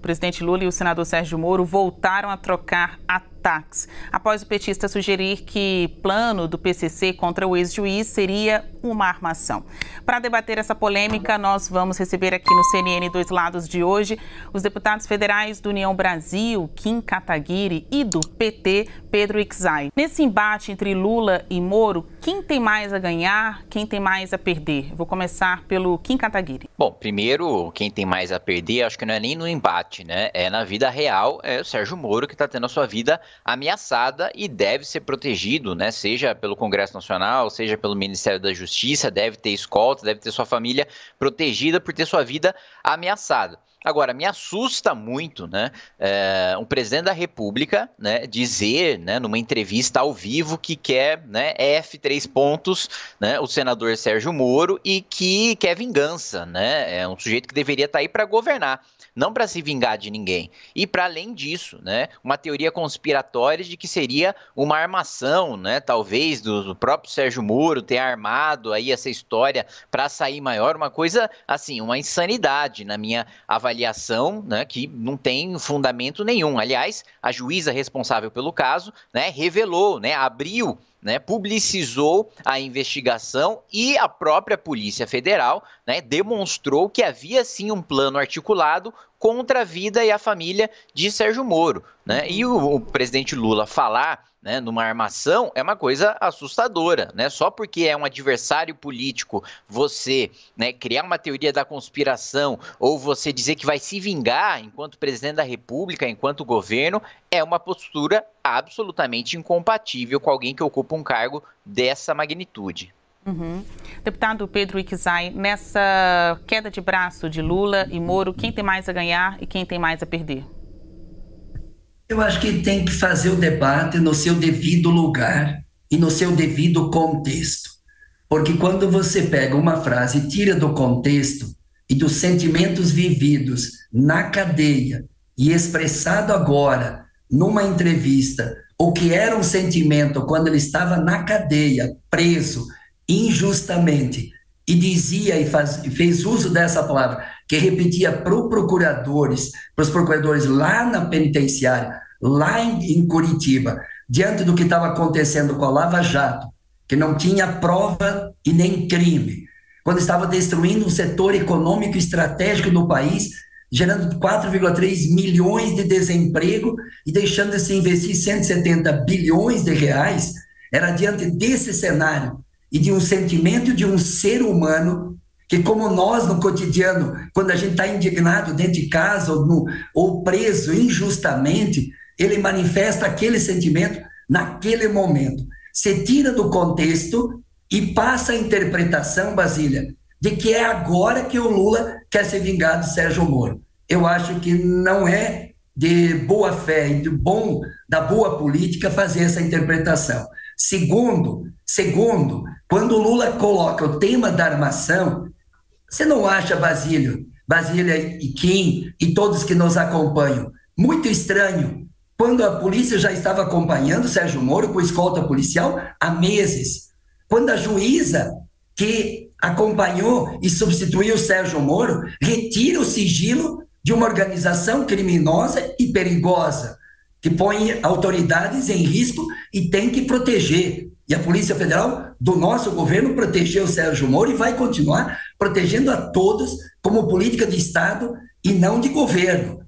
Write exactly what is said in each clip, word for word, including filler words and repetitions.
presidente Lula e o senador Sérgio Moro voltaram a trocar ataques, após o petista sugerir que plano do P C C contra o ex-juiz seria uma armação. Para debater essa polêmica, nós vamos receber aqui no C N N Dois Lados de hoje os deputados federais do União Brasil, Kim Kataguiri, e do P T, Pedro Ikzay. Nesse embate entre Lula e Moro, quem tem mais a ganhar, quem tem mais a perder? Vou começar pelo Kim Kataguiri. Bom, primeiro, quem tem mais a perder, acho que não é nem no embate, né? É na vida real, é o Sérgio Moro que está tendo a sua vida ameaçada e deve ser protegido, né? Seja pelo Congresso Nacional, seja pelo Ministério da Justiça, deve ter escolta, deve ter sua família protegida por ter sua vida ameaçada. Agora, me assusta muito, né, é, um presidente da República, né, dizer, né, numa entrevista ao vivo que quer, né, F três pontos, né, o senador Sérgio Moro e que quer vingança, né, é um sujeito que deveria estar aí para governar, não para se vingar de ninguém. E para além disso, né, uma teoria conspiratória de que seria uma armação, né, talvez do, do próprio Sérgio Moro ter armado aí essa história para sair maior, uma coisa assim, uma insanidade na minha avaliação. avaliação, né, que não tem fundamento nenhum. Aliás, a juíza responsável pelo caso, né, revelou, né, abriu, né, publicizou a investigação e a própria Polícia Federal, né, demonstrou que havia sim um plano articulado contra a vida e a família de Sérgio Moro, né? E o, o presidente Lula falar, né, numa armação é uma coisa assustadora, né? Só porque é um adversário político você, né, criar uma teoria da conspiração ou você dizer que vai se vingar enquanto presidente da República, enquanto governo, é uma postura absolutamente incompatível com alguém que ocupa um cargo dessa magnitude. Uhum. Deputado Pedro Ikzay, nessa queda de braço de Lula e Moro, quem tem mais a ganhar e quem tem mais a perder? Eu acho que tem que fazer o debate no seu devido lugar e no seu devido contexto. Porque quando você pega uma frase e tira do contexto e dos sentimentos vividos na cadeia e expressado agora numa entrevista, o que era um sentimento quando ele estava na cadeia, preso, injustamente, e dizia e faz, fez uso dessa palavra, que repetia para os procuradores, para os procuradores lá na penitenciária, lá em, em Curitiba, diante do que estava acontecendo com a Lava Jato, que não tinha prova e nem crime, quando estava destruindo um setor econômico estratégico do país, gerando quatro vírgula três milhões de desemprego e deixando de se investir cento e setenta bilhões de reais, era diante desse cenário e de um sentimento de um ser humano que, como nós no cotidiano, quando a gente está indignado dentro de casa ou, no, ou preso injustamente, ele manifesta aquele sentimento naquele momento. Se tira do contexto e passa a interpretação, Basília, de que é agora que o Lula quer se vingar de Sérgio Moro. Eu acho que não é de boa fé e de bom, da boa política fazer essa interpretação. Segundo, segundo, quando o Lula coloca o tema da armação, você não acha, Basílio, Basília e Kim e todos que nos acompanham, muito estranho, quando a polícia já estava acompanhando Sérgio Moro com escolta policial há meses, quando a juíza que acompanhou e substituiu Sérgio Moro retira o sigilo de uma organização criminosa e perigosa, que põe autoridades em risco e tem que proteger. E a Polícia Federal do nosso governo protegeu o Sérgio Moro e vai continuar protegendo a todos como política de Estado e não de governo.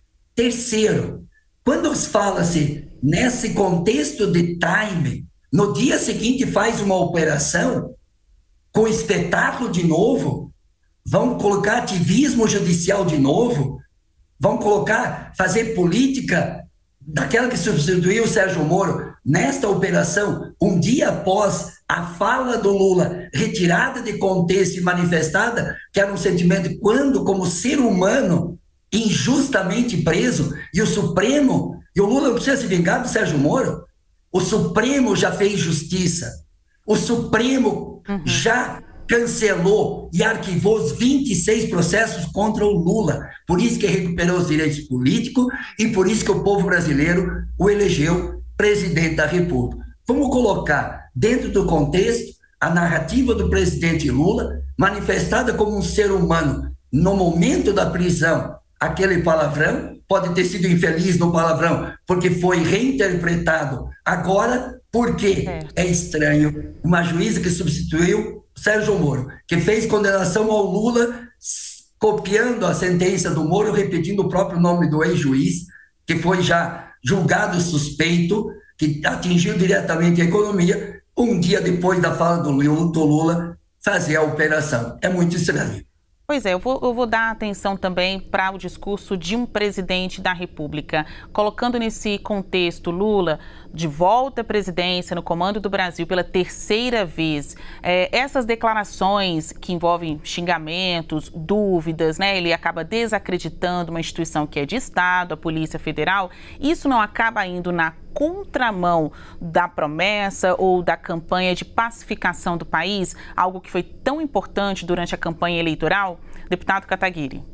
Terceiro, quando fala-se nesse contexto de time, no dia seguinte faz uma operação com espetáculo de novo, vão colocar ativismo judicial de novo, vão colocar, fazer política daquela que substituiu o Sérgio Moro nesta operação, um dia após a fala do Lula retirada de contexto e manifestada, que era um sentimento quando, como ser humano, injustamente preso, e o Supremo, e o Lula não precisa se vingar do Sérgio Moro, o Supremo já fez justiça, o Supremo uhum. já cancelou e arquivou os vinte e seis processos contra o Lula. Por isso que recuperou os direitos políticos e por isso que o povo brasileiro o elegeu presidente da República. Vamos colocar dentro do contexto a narrativa do presidente Lula, manifestada como um ser humano no momento da prisão, aquele palavrão, pode ter sido infeliz no palavrão, porque foi reinterpretado agora, porque é estranho uma juíza que substituiu Sérgio Moro, que fez condenação ao Lula, copiando a sentença do Moro, repetindo o próprio nome do ex-juiz, que foi já julgado suspeito, que atingiu diretamente a economia, um dia depois da fala do Lula, fazer a operação. É muito estranho. Pois é, eu vou, eu vou dar atenção também para o discurso de um presidente da República, colocando nesse contexto Lula de volta à presidência, no comando do Brasil pela terceira vez. É, essas declarações que envolvem xingamentos, dúvidas, né? Ele acaba desacreditando uma instituição que é de Estado, a Polícia Federal. Isso não acaba indo na contramão da promessa ou da campanha de pacificação do país, algo que foi tão importante durante a campanha eleitoral? Deputado Kataguiri.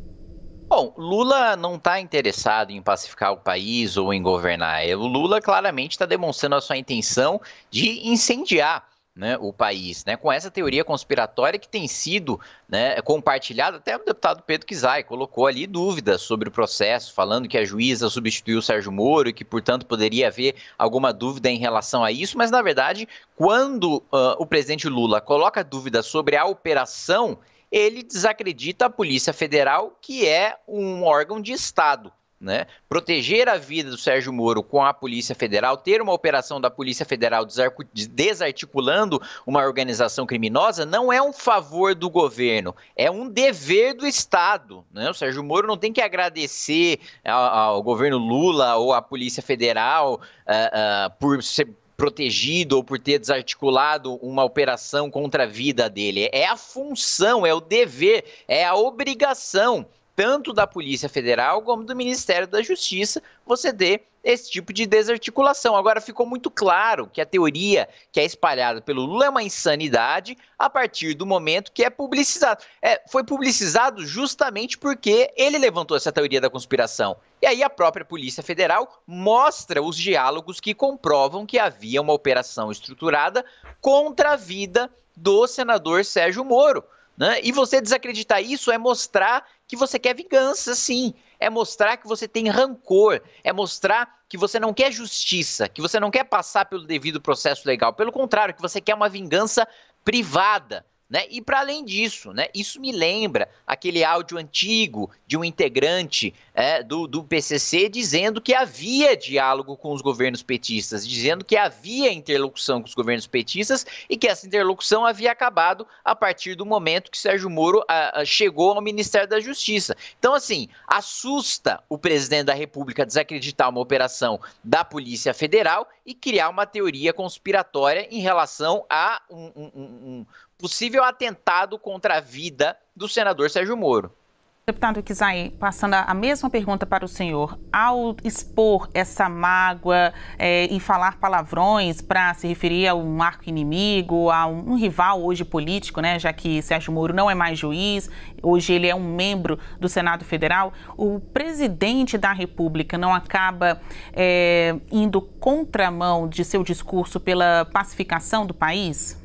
Bom, Lula não está interessado em pacificar o país ou em governar. O Lula claramente está demonstrando a sua intenção de incendiar, né, o país, né, com essa teoria conspiratória que tem sido, né, compartilhada. Até o deputado Pedro Kizai colocou ali dúvidas sobre o processo, falando que a juíza substituiu o Sérgio Moro e que, portanto, poderia haver alguma dúvida em relação a isso. Mas, na verdade, quando uh, o presidente Lula coloca dúvidas sobre a operação, ele desacredita a Polícia Federal, que é um órgão de Estado, né? Proteger a vida do Sérgio Moro com a Polícia Federal, ter uma operação da Polícia Federal desarticulando uma organização criminosa, não é um favor do governo, é um dever do Estado, né? O Sérgio Moro não tem que agradecer ao, ao governo Lula ou à Polícia Federal uh, uh, por ser protegido ou por ter desarticulado uma operação contra a vida dele. É a função, é o dever, é a obrigação, tanto da Polícia Federal como do Ministério da Justiça, você dê esse tipo de desarticulação. Agora, ficou muito claro que a teoria que é espalhada pelo Lula é uma insanidade a partir do momento que é publicizado. É, foi publicizado justamente porque ele levantou essa teoria da conspiração. E aí a própria Polícia Federal mostra os diálogos que comprovam que havia uma operação estruturada contra a vida do senador Sérgio Moro, né? E você desacreditar isso é mostrar que você quer vingança, sim. É mostrar que você tem rancor. É mostrar que você não quer justiça, que você não quer passar pelo devido processo legal. Pelo contrário, que você quer uma vingança privada, né? E para além disso, né, isso me lembra aquele áudio antigo de um integrante é, do, do P C C dizendo que havia diálogo com os governos petistas, dizendo que havia interlocução com os governos petistas e que essa interlocução havia acabado a partir do momento que Sérgio Moro a, a, chegou ao Ministério da Justiça. Então, assim, assusta o presidente da República desacreditar uma operação da Polícia Federal e criar uma teoria conspiratória em relação a um, um, um possível atentado contra a vida do senador Sérgio Moro. Deputado Kizai, passando a mesma pergunta para o senhor, ao expor essa mágoa é, e falar palavrões para se referir a um arqui-inimigo, a um, um rival hoje político, né, já que Sérgio Moro não é mais juiz, hoje ele é um membro do Senado Federal, o presidente da República não acaba é, indo contramão de seu discurso pela pacificação do país?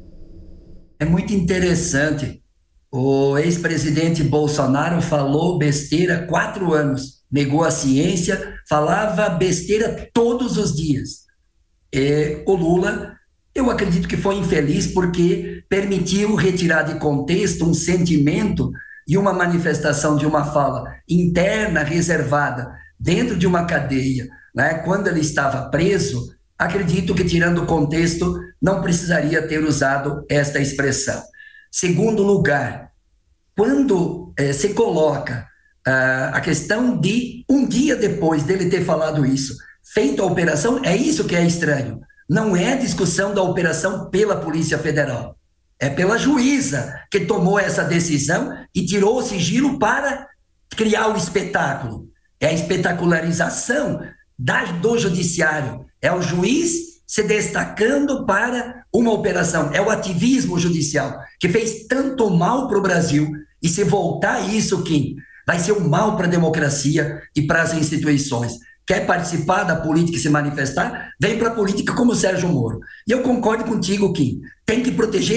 É muito interessante. O ex-presidente Bolsonaro falou besteira há quatro anos, negou a ciência, falava besteira todos os dias. E o Lula, eu acredito que foi infeliz porque permitiu retirar de contexto um sentimento e uma manifestação de uma fala interna, reservada, dentro de uma cadeia, né? Quando ele estava preso, acredito que, tirando o contexto, não precisaria ter usado esta expressão. Segundo lugar, quando eh, se coloca ah, a questão de um dia depois dele ter falado isso, feito a operação, é isso que é estranho. Não é a discussão da operação pela Polícia Federal. É pela juíza que tomou essa decisão e tirou o sigilo para criar o espetáculo. É a espetacularização da, do judiciário. É o juiz se destacando para uma operação. É o ativismo judicial que fez tanto mal para o Brasil. E se voltar isso, Kim, vai ser um mal para a democracia e para as instituições. Quer participar da política e se manifestar? Vem para a política como o Sérgio Moro. E eu concordo contigo, Kim. Tem que proteger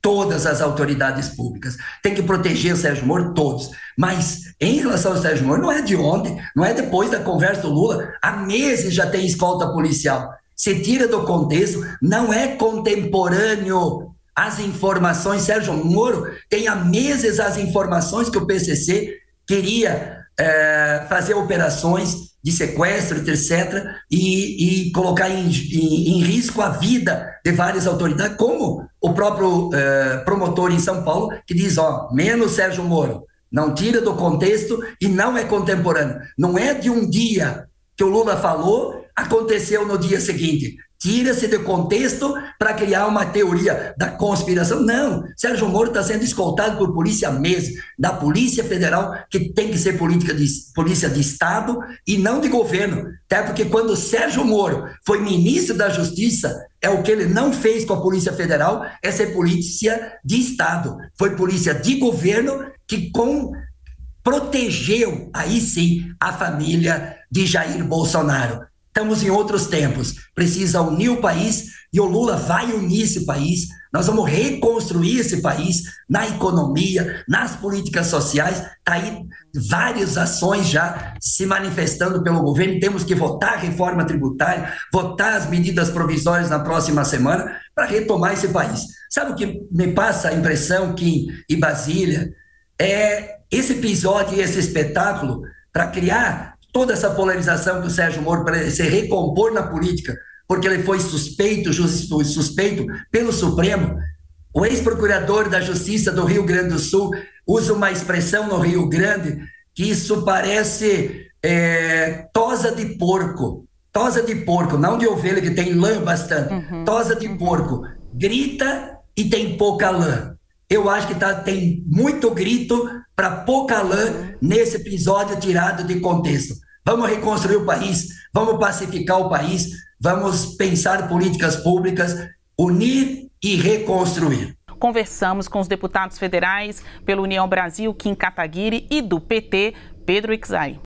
todas as autoridades públicas. Tem que proteger o Sérgio Moro, todos. Mas, em relação ao Sérgio Moro, não é de ontem, não é depois da conversa do Lula. Há meses já tem escolta policial. Se tira do contexto, não é contemporâneo as informações. Sérgio Moro tem há meses as informações que o P C C queria é, fazer operações de sequestro, etcétera, e, e colocar em, em, em risco a vida de várias autoridades, como o próprio eh, promotor em São Paulo, que diz, ó, menos Sérgio Moro, não tira do contexto e não é contemporâneo. Não é de um dia que o Lula falou, aconteceu no dia seguinte. Tira-se do contexto para criar uma teoria da conspiração. Não, Sérgio Moro está sendo escoltado por polícia mesmo, da Polícia Federal, que tem que ser política de, polícia de Estado e não de governo. Até porque quando Sérgio Moro foi ministro da Justiça, é o que ele não fez com a Polícia Federal, é ser polícia de Estado. Foi polícia de governo que com, protegeu, aí sim, a família de Jair Bolsonaro. Estamos em outros tempos, precisa unir o país e o Lula vai unir esse país. Nós vamos reconstruir esse país na economia, nas políticas sociais. Está aí várias ações já se manifestando pelo governo. Temos que votar a reforma tributária, votar as medidas provisórias na próxima semana para retomar esse país. Sabe o que me passa a impressão, Kim e Basília? É esse episódio e esse espetáculo para criar toda essa polarização do Sérgio Moro para se recompor na política, porque ele foi suspeito, suspeito pelo Supremo. O ex-procurador da Justiça do Rio Grande do Sul usa uma expressão no Rio Grande que isso parece é, tosa de porco. Tosa de porco, não de ovelha, que tem lã bastante. Uhum. Tosa de porco. Grita e tem pouca lã. Eu acho que tá, tem muito grito para pouca lã nesse episódio tirado de contexto. Vamos reconstruir o país, vamos pacificar o país, vamos pensar políticas públicas, unir e reconstruir. Conversamos com os deputados federais pela União Brasil, Kim Kataguiri, e do P T, Pedro Ixay.